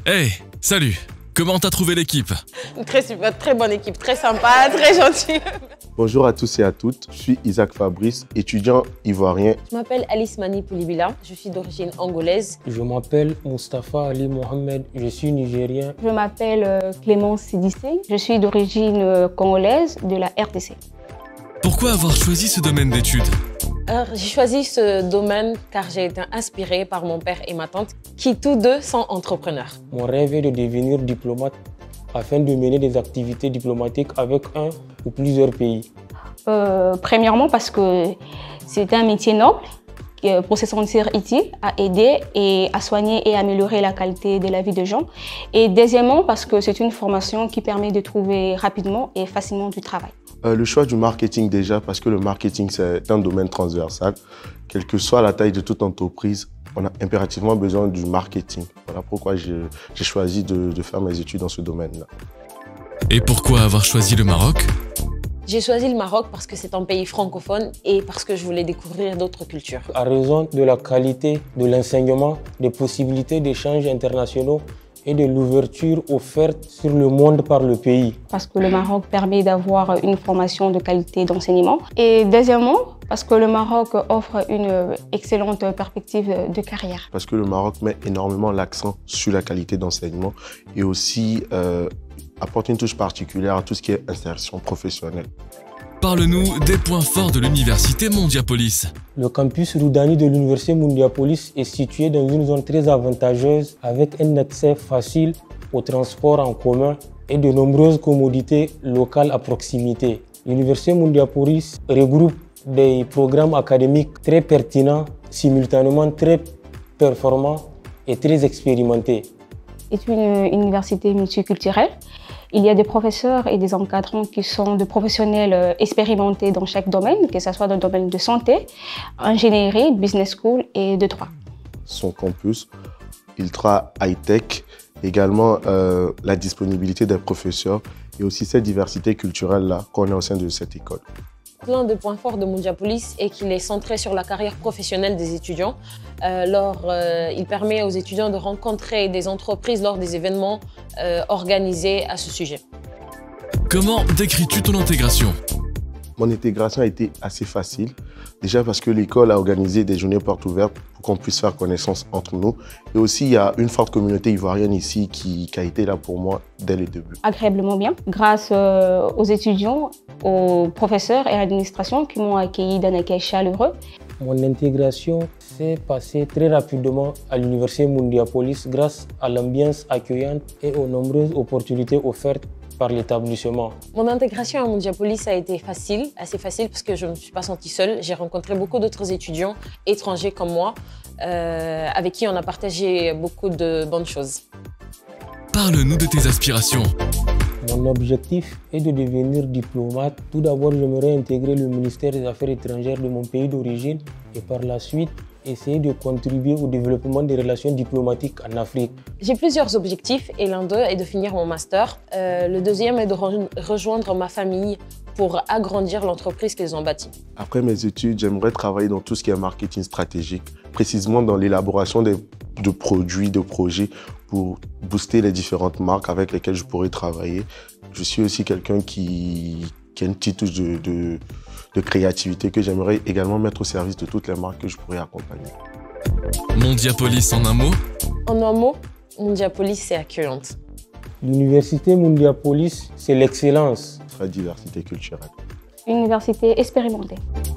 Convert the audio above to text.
Hey, salut! Comment t'as trouvé l'équipe? Très bonne équipe, très sympa, très gentille. Bonjour à tous et à toutes, je suis Isaac Fabrice, étudiant ivoirien. Je m'appelle Alice Mani Poulibila, je suis d'origine angolaise. Je m'appelle Mustafa Ali Mohamed, je suis nigérien. Je m'appelle Clémence Sidissé, je suis d'origine congolaise de la RDC. Pourquoi avoir choisi ce domaine d'études? J'ai choisi ce domaine car j'ai été inspirée par mon père et ma tante qui tous deux sont entrepreneurs. Mon rêve est de devenir diplomate afin de mener des activités diplomatiques avec un ou plusieurs pays. Premièrement parce que c'est un métier noble pour se sentir utile, à aider et à soigner et améliorer la qualité de la vie des gens. Et deuxièmement parce que c'est une formation qui permet de trouver rapidement et facilement du travail. Le choix du marketing déjà, parce que le marketing c'est un domaine transversal. Quelle que soit la taille de toute entreprise, on a impérativement besoin du marketing. Voilà pourquoi j'ai choisi de faire mes études dans ce domaine-là. Et pourquoi avoir choisi le Maroc? J'ai choisi le Maroc parce que c'est un pays francophone et parce que je voulais découvrir d'autres cultures. À raison de la qualité de l'enseignement, des possibilités d'échanges internationaux et de l'ouverture offerte sur le monde par le pays. Parce que le Maroc permet d'avoir une formation de qualité d'enseignement. Et deuxièmement, parce que le Maroc offre une excellente perspective de carrière. Parce que le Maroc met énormément l'accent sur la qualité d'enseignement et aussi apporte une touche particulière à tout ce qui est insertion professionnelle. Parle-nous des points forts de l'université Mondiapolis. Le campus Roudani de l'université Mondiapolis est situé dans une zone très avantageuse avec un accès facile au transport en commun et de nombreuses commodités locales à proximité. L'université Mondiapolis regroupe des programmes académiques très pertinents, simultanément très performants et très expérimentés. C'est une université multiculturelle. Il y a des professeurs et des encadrants qui sont des professionnels expérimentés dans chaque domaine, que ce soit dans le domaine de santé, ingénierie, business school et de droit. Son campus ultra high-tech, également la disponibilité des professeurs et aussi cette diversité culturelle-là qu'on a au sein de cette école. L'un des points forts de Mondiapolis est qu'il est centré sur la carrière professionnelle des étudiants. Il permet aux étudiants de rencontrer des entreprises lors des événements organisés à ce sujet. Comment décris-tu ton intégration? Mon intégration a été assez facile, déjà parce que l'école a organisé des journées portes ouvertes pour qu'on puisse faire connaissance entre nous. Et aussi, il y a une forte communauté ivoirienne ici qui a été là pour moi dès le début. Agréablement bien, grâce aux étudiants, aux professeurs et à l'administration qui m'ont accueilli d'un accueil chaleureux. Mon intégration s'est passée très rapidement à l'université Mondiapolis grâce à l'ambiance accueillante et aux nombreuses opportunités offertes par l'établissement. Mon intégration à Mondiapolis a été facile, assez facile parce que je ne me suis pas sentie seule. J'ai rencontré beaucoup d'autres étudiants étrangers comme moi avec qui on a partagé beaucoup de bonnes choses. Parle-nous de tes aspirations. Mon objectif est de devenir diplomate. Tout d'abord, j'aimerais intégrer le ministère des Affaires étrangères de mon pays d'origine et par la suite, essayer de contribuer au développement des relations diplomatiques en Afrique. J'ai plusieurs objectifs et l'un d'eux est de finir mon master. Le deuxième est de rejoindre ma famille pour agrandir l'entreprise qu'ils ont bâtie. Après mes études, j'aimerais travailler dans tout ce qui est marketing stratégique, précisément dans l'élaboration de produits, de projets pour booster les différentes marques avec lesquelles je pourrais travailler. Je suis aussi quelqu'un qui a une petite touche de créativité que j'aimerais également mettre au service de toutes les marques que je pourrais accompagner. Mondiapolis en un mot? En un mot, Mondiapolis c'est accueillante. L'université Mondiapolis, c'est l'excellence. La diversité culturelle. Une université expérimentée.